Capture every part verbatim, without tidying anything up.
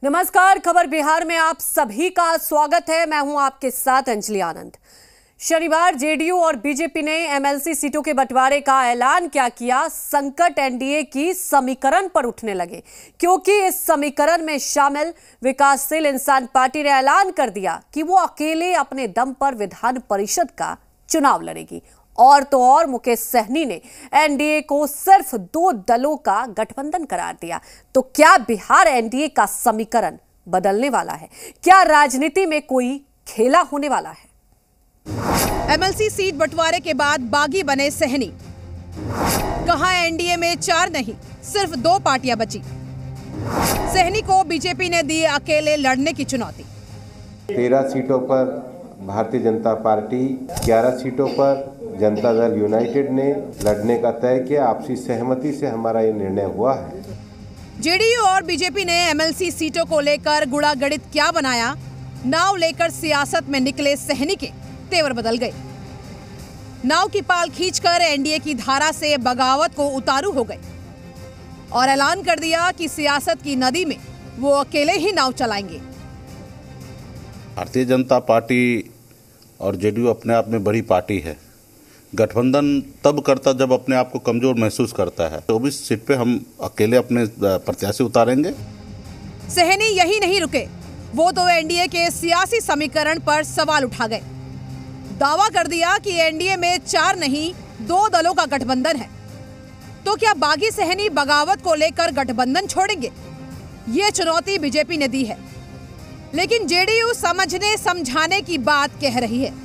नमस्कार, खबर बिहार में आप सभी का स्वागत है। मैं हूं आपके साथ अंजलि आनंद। शनिवार जेडीयू और बीजेपी ने एमएलसी सीटों के बंटवारे का ऐलान क्या किया। संकट एनडीए की समीकरण पर उठने लगे, क्योंकि इस समीकरण में शामिल विकासशील इंसान पार्टी ने ऐलान कर दिया कि वो अकेले अपने दम पर विधान परिषद का चुनाव लड़ेगी। और तो और मुकेश सहनी ने एनडीए को सिर्फ दो दलों का गठबंधन करार दिया। तो क्या बिहार एनडीए का समीकरण बदलने वाला है? क्या राजनीति में कोई खेला होने वाला है? एमएलसी सीट बंटवारे के बाद बागी बने सहनी। कहा एनडीए में चार नहीं, सिर्फ दो पार्टियां बची। सहनी को बीजेपी ने दी अकेले लड़ने की चुनौती। तेरह सीटों पर भारतीय जनता पार्टी, ग्यारह सीटों पर जनता दल यूनाइटेड ने लड़ने का तय किया। आपसी सहमति से हमारा ये निर्णय हुआ है। जेडीयू और बीजेपी ने एमएलसी सीटों को लेकर गुड़ा गणित क्या बनाया। नाव लेकर सियासत में निकले सहनी के तेवर बदल गए। नाव की पाल खींचकर एनडीए की धारा से बगावत को उतारू हो गए और ऐलान कर दिया कि सियासत की नदी में वो अकेले ही नाव चलाएंगे। भारतीय जनता पार्टी और जेडीयू अपने आप में बड़ी पार्टी है। गठबंधन तब करता जब अपने आप को कमजोर महसूस करता है। चौबीस सीट पे हम अकेले अपने प्रत्याशी उतारेंगे। सहनी यही नहीं रुके, वो तो एनडीए के सियासी समीकरण पर सवाल उठा गए। दावा कर दिया कि एनडीए में चार नहीं, दो दलों का गठबंधन है। तो क्या बागी सहनी बगावत को लेकर गठबंधन छोड़ेंगे? ये चुनौती बीजेपी ने दी है, लेकिन जेडीयू समझने समझाने की बात कह रही है।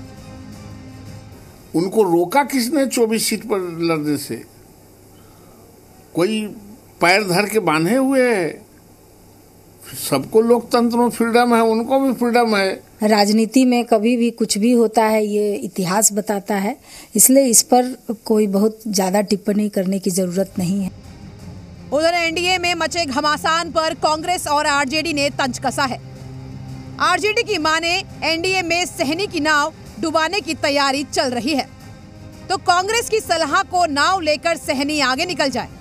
उनको रोका किसने चौबीस सीट पर लड़ने से? कोई पैर धर के बांधे हुए है? सबको लोकतंत्र में फ्रीडम है, उनको भी फ्रीडम है। राजनीति में कभी भी कुछ भी होता है, ये इतिहास बताता है। इसलिए इस पर कोई बहुत ज्यादा टिप्पणी करने की जरूरत नहीं है। उधर एनडीए में मचे घमासान पर कांग्रेस और आरजेडी ने तंज कसा है। आरजेडी की माने एनडीए में सहनी की नाव डुबाने की तैयारी चल रही है, तो कांग्रेस की सलाह को नाव लेकर सहनी आगे निकल जाए।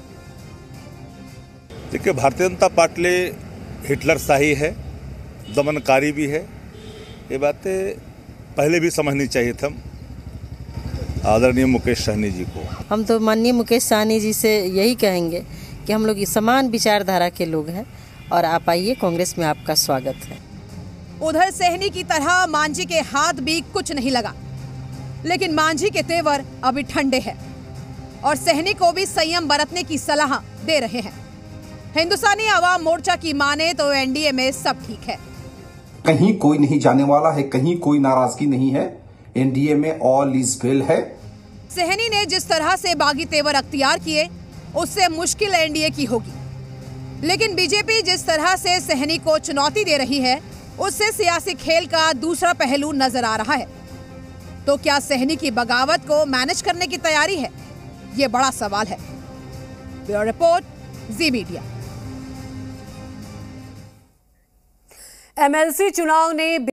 देखिए, भारतीय जनता पार्टी हिटलर शाही है, दमनकारी भी है। ये बातें पहले भी समझनी चाहिए था आदरणीय मुकेश सहनी जी को। हम तो माननीय मुकेश सहनी जी से यही कहेंगे कि हम लोग समान विचारधारा के लोग हैं और आप आइए, कांग्रेस में आपका स्वागत है। उधर सहनी की तरह मांझी के हाथ भी कुछ नहीं लगा, लेकिन मांझी के तेवर अभी ठंडे हैं और सहनी को भी संयम बरतने की सलाह दे रहे हैं। हिंदुस्तानी आवाम मोर्चा की माने तो एनडीए में सब ठीक है। कहीं कोई नहीं जाने वाला है, कहीं कोई नाराजगी नहीं है। एनडीए में ऑल इज वेल है। सहनी ने जिस तरह से बागी तेवर अख्तियार किए, उससे मुश्किल एनडीए की होगी। लेकिन बीजेपी जिस तरह से सहनी को चुनौती दे रही है, उससे सियासी खेल का दूसरा पहलू नजर आ रहा है। तो क्या सहनी की बगावत को मैनेज करने की तैयारी है? ये बड़ा सवाल है। Bureau report, Zee media. MLC चुनाव ने